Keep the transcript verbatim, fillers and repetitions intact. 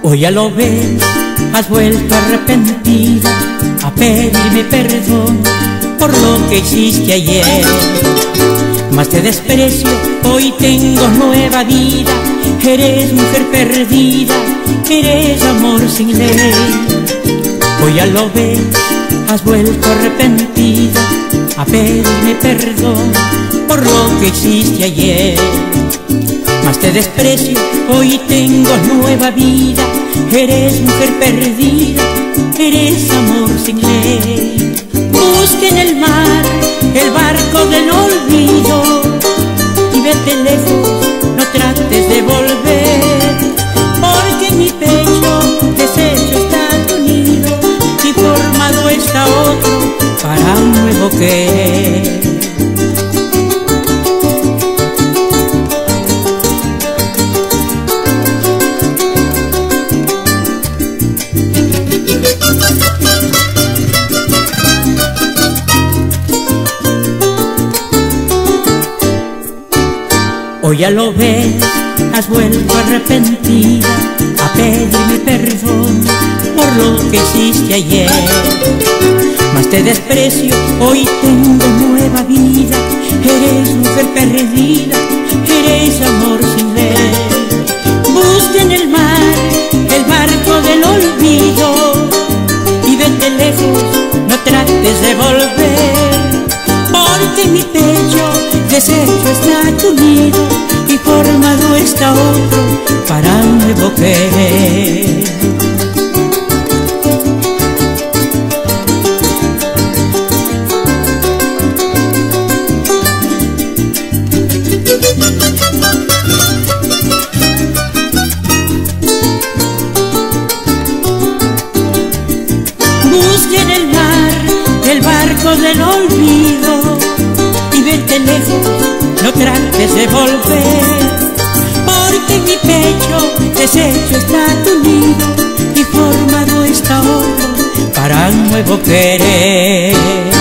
Hoy ya lo ves, has vuelto arrepentida a pedirme perdón por lo que hiciste ayer. Mas te desprecio, hoy tengo nueva vida. Eres mujer perdida, eres amor sin ley. Hoy ya lo ves, has vuelto arrepentida a pedirme perdón por lo que hiciste ayer. Mas te desprecio, hoy tengo nueva vida. Eres mujer perdida, eres amor sin ley. Busca en el mar el barco del olvido y vete lejos, no trates de volver, porque en mi pecho deshecho está tu nido y formado está otro para un nuevo querer. Hoy ya lo ves, has vuelto arrepentida a pedirme perdón por lo que hiciste ayer. Mas te desprecio, hoy tengo nueva vida. Eres mujer perdida, eres amor sin ley. Busca en el mar el barco del olvido y vete lejos, no trates de volver, porque en mi pecho deshecho está tu nido y formado está otro para un nuevo querer. Busca en el mar el barco del olvido y vete lejos, no trates de volver, porque en mi pecho deshecho está tu nido y formado está otro para un nuevo querer.